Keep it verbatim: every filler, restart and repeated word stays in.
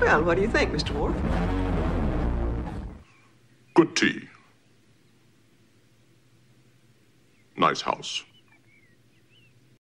Well, what do you think, Mister Worf? Good tea. Nice house.